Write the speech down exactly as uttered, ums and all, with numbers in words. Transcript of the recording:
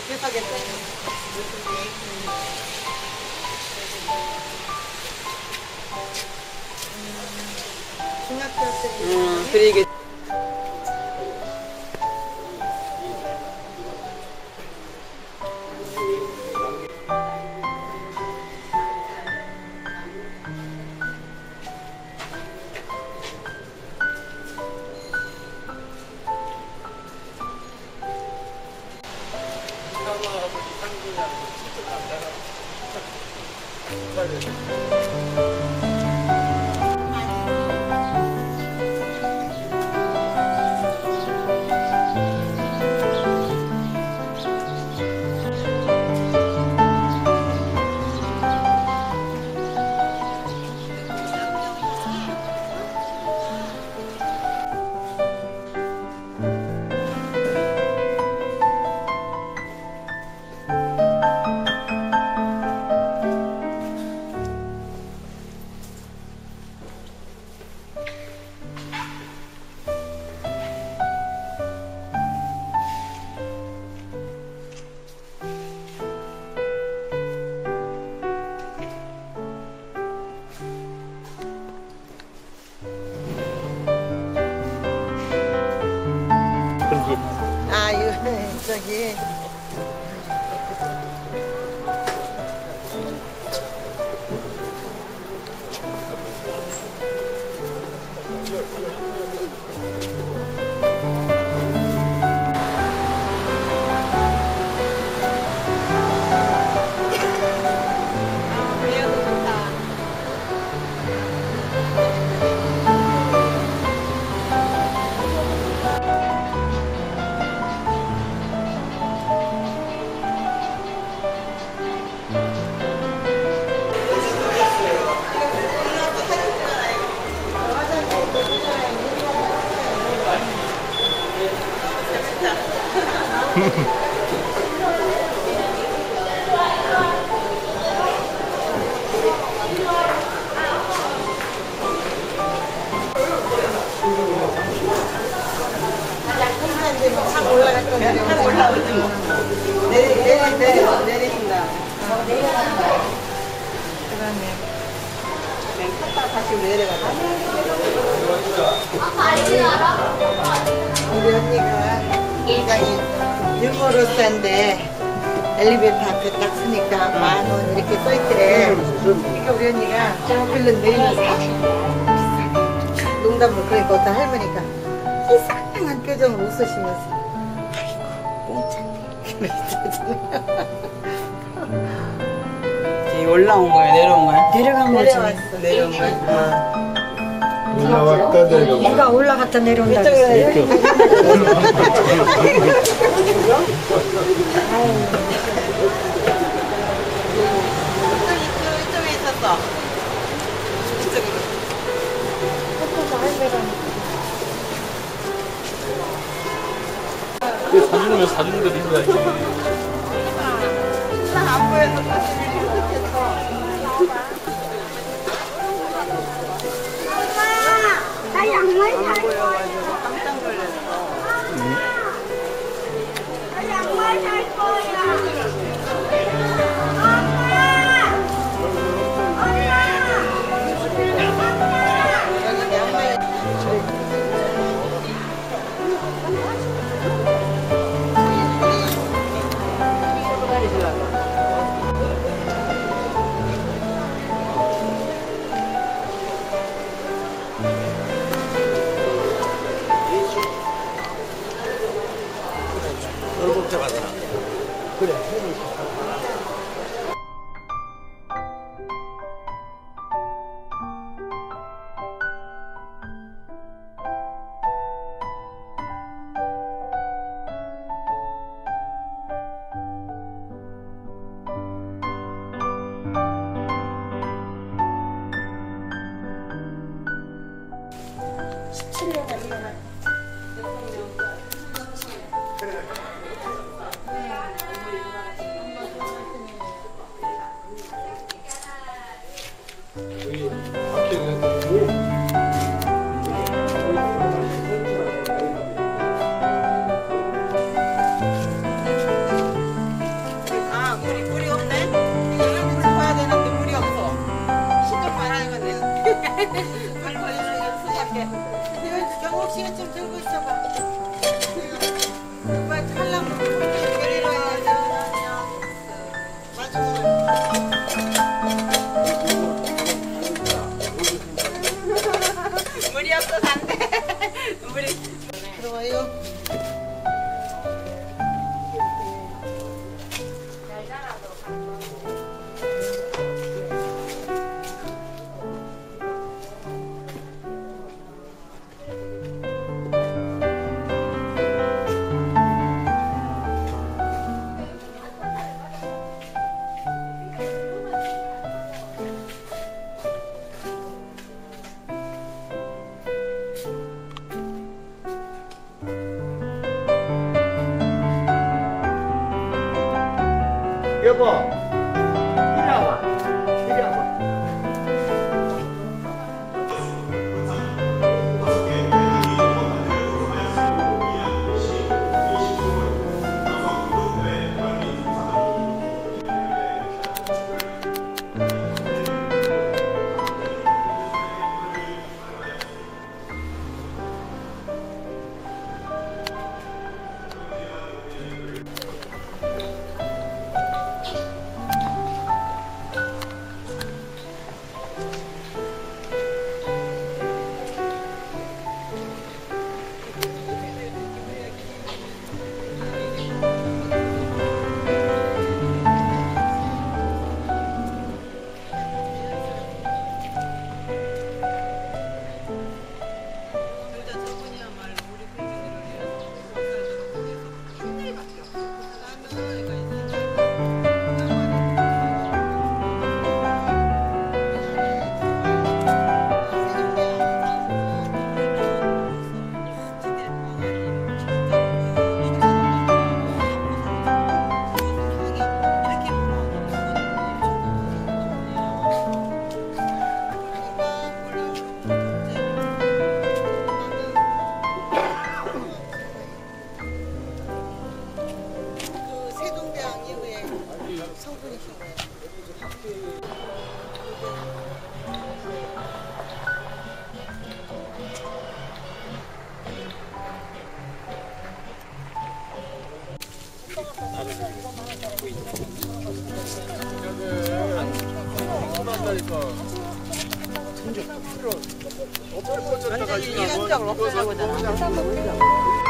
대사겠다. 중학교 때. 음, 그러게. 아, 이거 저기. 차 올라갔던 차 올라오지 뭐. 내리 내리 내리 내리신다. 그러네. 그냥 탔다가 다시 내려가자. 우리 언니가 굉장히 유머러스한데 엘리베이터 앞에 딱 서니까 만 원 이렇게 써있더래. 그러니까 우리 언니가 얼른 내리면서 농담으로 그러니까 어떤 할머니가 이상한 표정으로 웃으시면서 아이고 공짜네 그러시잖아요. 올라온 거야 내려온 거야? 내려간 거지. 내려왔어. 내려온 거야. 올라왔다 내려온 얘가 올라갔다 내려온다. 이쪽으로 이쪽. 이쪽에 있었어. 이쪽으로. 그 사주면 사주는 대로 힘들지. 안 보여서 사실 나 양말 안 살 보여가지고 깜짝 놀랐어. 나 양말 살 거야. 여기 양말. 얼굴 잡았다. 그래. 십칠 년 됐구나. 시간쯤 들고 있어봐. 오빠 탈라면 데리러 와야죠. 물이 없어서 안 돼. 물이. 들어와요. 여보, 이리 와봐. 이리 와봐. 성분이신 거예요. 어쩔 뻔 완전히 이간적으로 없애려고 하잖아.